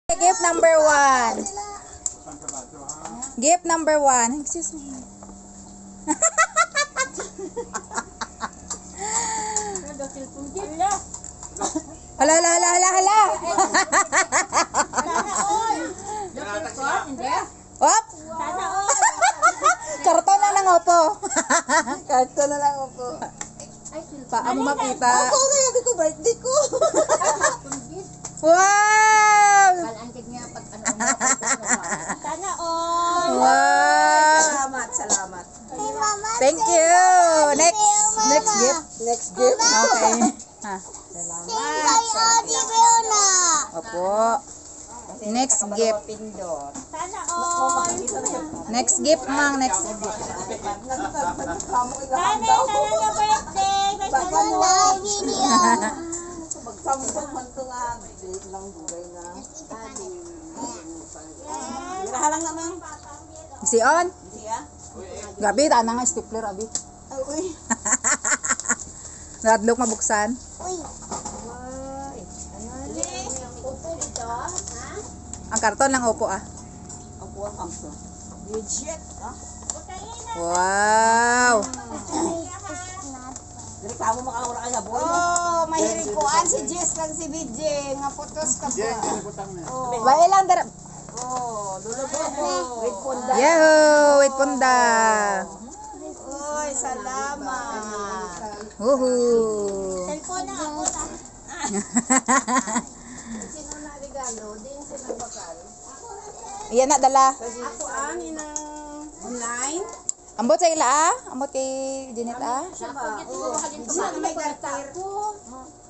Gift number 1. Gift number 1. Excuse me. Hala, hala, hala, hala, hala. Op! Karton na lang opo. Karton na lang opo. Paa mo makita. Ako nga, sabi ko, birthday ko. Wow! Sana all. Wow! Salamat, salamat. Thank you. Next gift. Next gift. Okay. Ha. Opo. Next gift. Sana all. Next gift, mang. Next gift. Sana na birthday. Magsamsam man ito nga, date lang dugay na. Halang naman. Si on. Siya? Gabi, taan nga stapler, abi. Ay, uy. Nadlok mabuksan. Ang karton lang opo ah. Ang kuha kamso. Legit, ha? Wow! Dari kamu makaura ka sa boy. Oh, mahilig ko. Si Jess lang si BJ. Nga photos ka pa. Oh, Ba ilang dara? Oh, dulo-dulo. Wait po na. Yahoo! Wait punda. Uy, salamat. Woohoo! Cellphone na ako na. Sino na regalo? Din sino bakal? Iyan na dala. Ako ang inang online. Ambot sa ila ah. Ambot kay Janet ah. Siya ba? Oo. Hindi na may gatar.